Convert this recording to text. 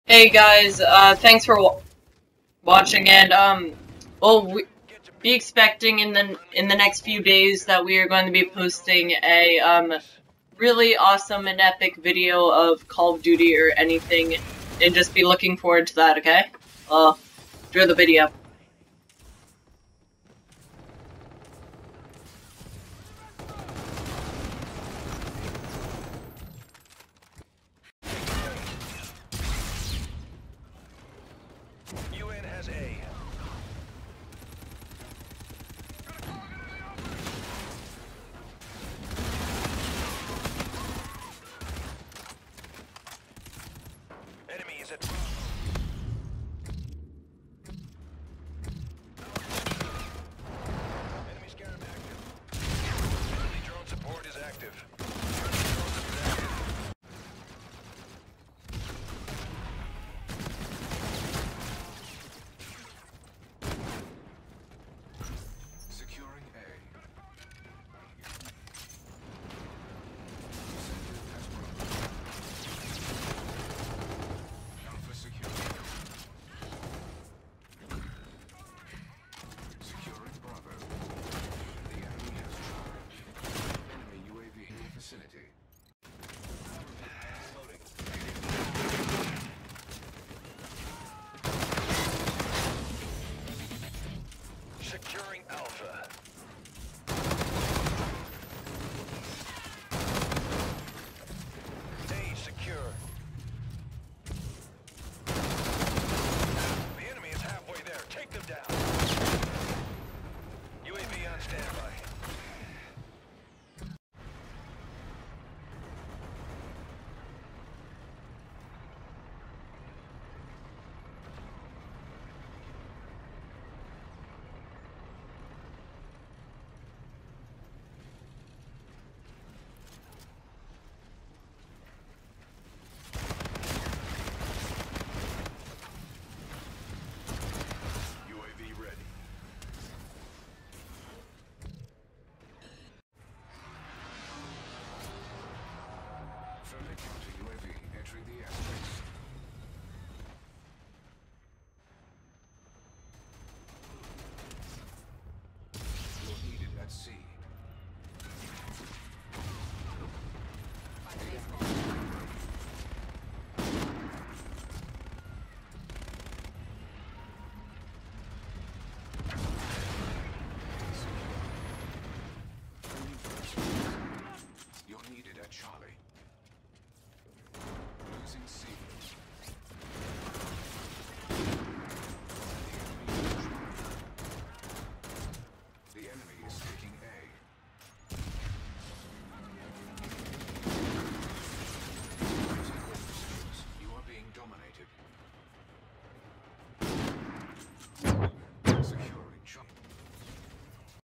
Hey guys, thanks for watching, and be expecting in the next few days that we are going to be posting a really awesome and epic video of Call of Duty or anything, and just be looking forward to that. Okay? Enjoy the video. UN has A. Enemy is at... Enemy scarab active. Enemy drone support is active. Securing A. Alpha secure. Securing Bravo. The enemy has charge. Enemy UAV in the vicinity. Loading. Securing Alpha. A secure. The enemy is halfway there. Take them down. UAV on standby. UAV ready. Friendly counter UAV entering the airspace.